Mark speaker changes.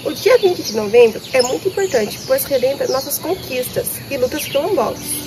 Speaker 1: O dia 20 de novembro é muito importante, pois relembra nossas conquistas e lutas quilombolas.